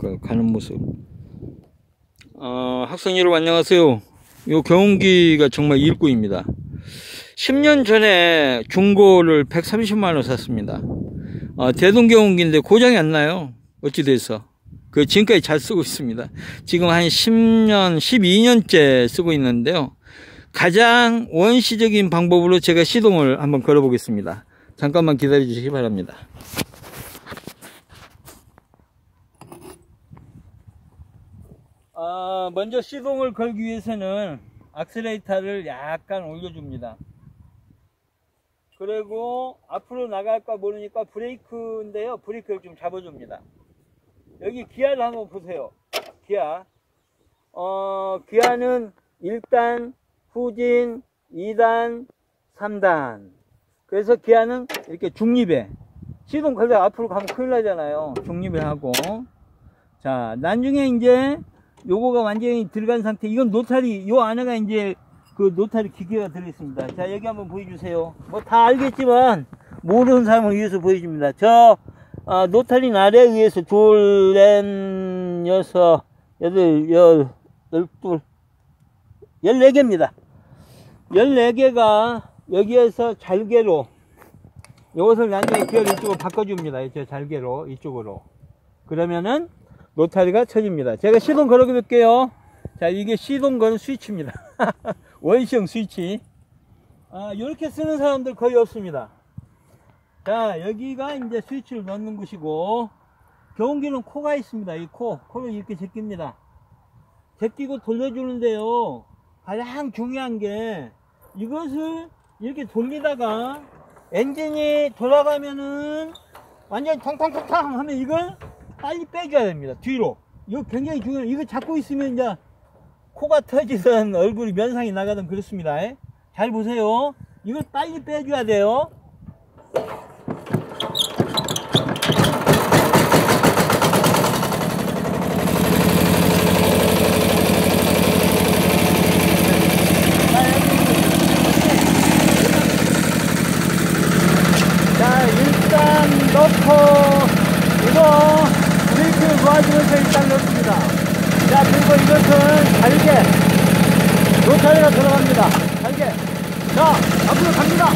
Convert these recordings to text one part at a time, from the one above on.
가는 모습. 학생 여러분 안녕하세요. 요 경운기가 정말 일꾼입니다. 10년 전에 중고를 130만원 샀습니다. 대동 경운기인데 고장이 안 나요. 어찌 돼서. 지금까지 잘 쓰고 있습니다. 지금 한 10년, 12년째 쓰고 있는데요. 가장 원시적인 방법으로 제가 시동을 한번 걸어 보겠습니다. 잠깐만 기다려 주시기 바랍니다. 먼저 시동을 걸기 위해서는 악셀레이터를 약간 올려줍니다. 그리고 앞으로 나갈까 모르니까 브레이크인데요. 브레이크를 좀 잡아줍니다. 여기 기아를 한번 보세요. 기아. 기아는 1단, 후진, 2단, 3단. 그래서 기아는 이렇게 중립에. 시동 걸다가 앞으로 가면 큰일 나잖아요. 중립에 하고. 자, 나중에 이제 요거가 완전히 들어간 상태. 이건 노타리, 요 안에가 이제 그 노타리 기계가 들어있습니다. 자, 여기 한번 보여주세요. 뭐 다 알겠지만 모르는 사람을 위해서 보여줍니다. 노타리 아래에 의해서 둘, 넷, 여섯, 여덟, 12, 14개입니다. 14개가 여기에서 잘게로, 이것을 나중에 기어를 이쪽으로 바꿔줍니다. 저 잘게로, 이쪽으로. 그러면은 노타리가 쳐집니다. 제가 시동 걸어 볼게요. 자, 이게 시동 거는 스위치입니다. 원시형 스위치. 이렇게 쓰는 사람들 거의 없습니다. 자, 여기가 이제 스위치를 넣는 곳이고, 경운기는 코가 있습니다. 이 코를 이렇게 제낍니다. 제끼고 돌려주는데요. 가장 중요한 게, 이것을 이렇게 돌리다가, 엔진이 돌아가면은, 완전히 탕탕탕탕 하면 이걸 빨리 빼줘야 됩니다. 뒤로. 이거 굉장히 중요해요. 이거 잡고 있으면 이제, 코가 터지든 얼굴이 면상이 나가든 그렇습니다. 잘 보세요. 이걸 빨리 빼줘야 돼요. 자, 일단 넣고, 이거 브레이크를 놓아주면서 일단 넣습니다. 자, 그리고 이것은 잘게 노타리가 들어갑니다. 잘게. 자, 앞으로 갑니다.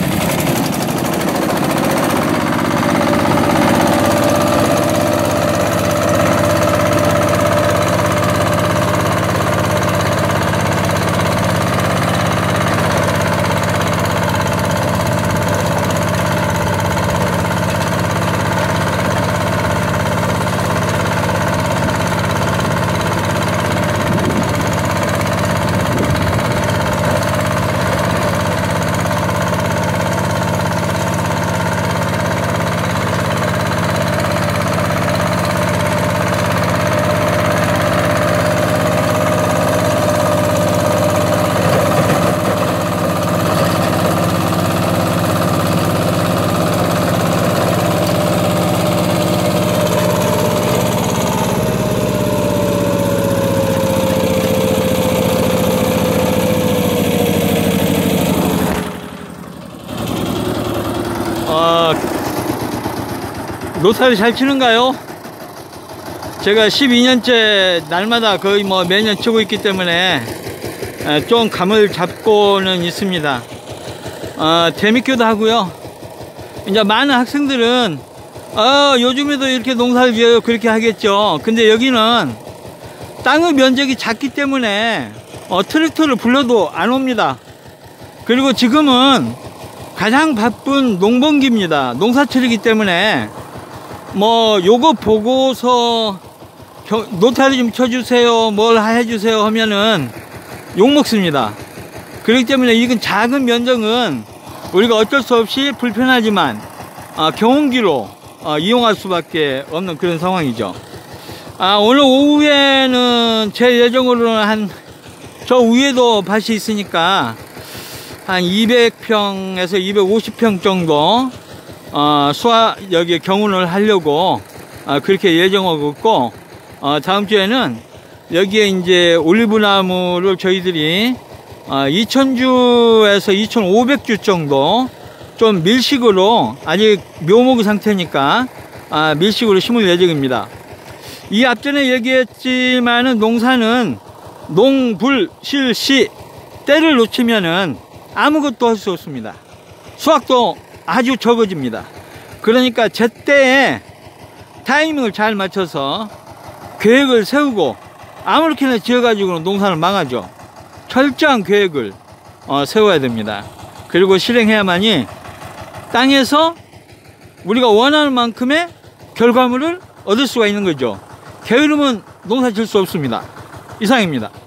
노타리 잘 치는가요? 제가 12년째 날마다 거의 뭐 매년 치고 있기 때문에 좀 감을 잡고는 있습니다. 재밌기도 하고요. 이제 많은 학생들은 요즘에도 이렇게 농사를 지어요 그렇게 하겠죠. 근데 여기는 땅의 면적이 작기 때문에 트랙터를 불러도 안 옵니다. 그리고 지금은 가장 바쁜 농번기입니다. 농사철이기 때문에 뭐 요거 보고서 노타리 좀 쳐주세요 뭘 해주세요 하면은 욕먹습니다. 그렇기 때문에 이건 작은 면적은 우리가 어쩔 수 없이 불편하지만 경운기로 이용할 수밖에 없는 그런 상황이죠. 오늘 오후에는 제 예정으로는 저 위에도 밭이 있으니까 한 200평에서 250평 정도 여기 경운을 하려고 그렇게 예정하고 있고, 다음 주에는 여기에 이제 올리브나무를 저희들이 2000주에서 2500주 정도 좀 밀식으로, 아직 묘목 상태니까 밀식으로 심을 예정입니다. 이 앞전에 얘기했지만은 농사는 농불실시 때를 놓치면은 아무것도 할 수 없습니다. 수확도 아주 적어집니다. 그러니까 제때에 타이밍을 잘 맞춰서 계획을 세우고 아무렇게나 지어가지고는 농사를 망하죠. 철저한 계획을 세워야 됩니다. 그리고 실행해야만이 땅에서 우리가 원하는 만큼의 결과물을 얻을 수가 있는 거죠. 게으르면 농사 질 수 없습니다. 이상입니다.